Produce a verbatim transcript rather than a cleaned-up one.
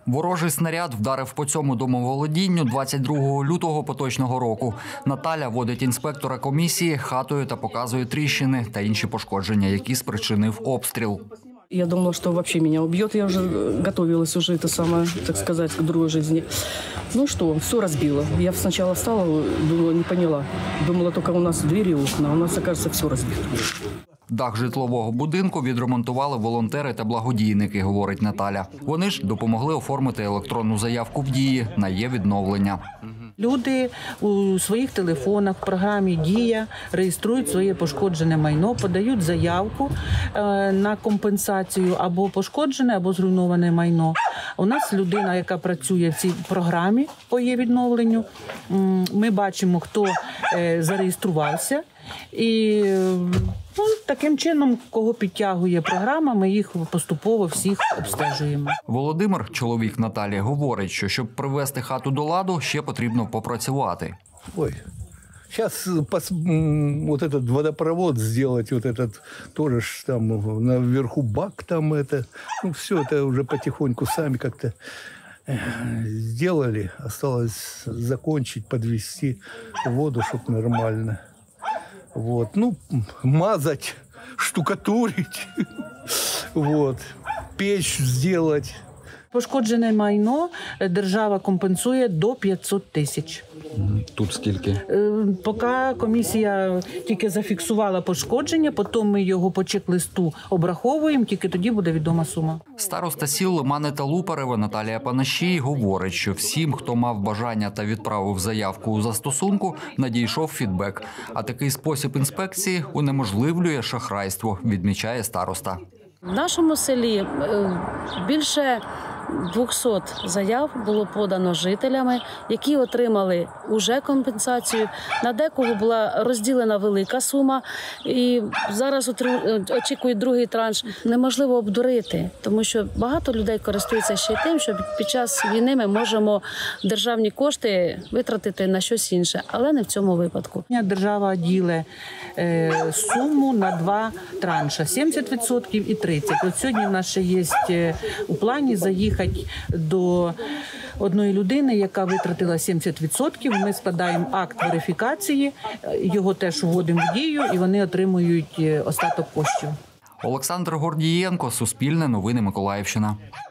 Ворожий снаряд вдарив по цьому домоволодінню двадцять другого лютого поточного року. Наталя водить інспектора комісії хатою та показує тріщини та інші пошкодження, які спричинив обстріл. Я думала, что вообще меня убьет. Я уже готовилась уже, это самое, так сказать, к другой жизни. Ну что, все разбило. Я сначала встала, думала, не поняла. Думала, только у нас двери и окна. У нас, оказывается, все разбито. Дах житлового будинку відремонтували волонтери та благодійники, говорить Наталя. Вони ж допомогли оформити електронну заявку в Дії на є-відновлення. Люди у своїх телефонах в програмі «Дія» реєструють своє пошкоджене майно, подають заявку на компенсацію або пошкоджене, або зруйноване майно. У нас людина, яка працює в цій програмі по є-відновленню, ми бачимо, хто зареєструвався. І ну, таким чином, кого підтягує програма, ми їх поступово всіх обстежуємо. Володимир, чоловік Наталі, говорить, що щоб привести хату до ладу, ще потрібно попрацювати. Ой, сейчас вот этот водопровод сделать, вот этот тоже там наверху бак там это, ну все это уже потихоньку сами как-то сделали. Осталось закончить, подвести воду, чтобы нормально. Вот, ну, мазать, штукатурить, вот, печь сделать. Пошкоджене майно держава компенсує до п'ятсот тисяч. Тут скільки? Поки комісія тільки зафіксувала пошкодження, потім ми його по чек-листу обраховуємо, тільки тоді буде відома сума. Староста сіл Лимани та Лупарева Наталія Панащій говорить, що всім, хто мав бажання та відправив заявку у застосунку, надійшов фідбек. А такий спосіб інспекції унеможливлює шахрайство, відмічає староста. В нашому селі більше двохсот заяв було подано жителями, які отримали уже компенсацію. На декого була розділена велика сума і зараз очікують другий транш. Неможливо обдурити, тому що багато людей користуються ще тим, що під час війни ми можемо державні кошти витратити на щось інше, але не в цьому випадку. Держава ділить суму на два транші – сімдесят відсотків і тридцять відсотків. От сьогодні в нас ще є у плані заїхати до одної людини, яка витратила сімдесят відсотків. Ми складаємо акт верифікації, його теж вводимо в дію і вони отримують остаток коштів. Олександр Гордієнко, Суспільне новини, Миколаївщина.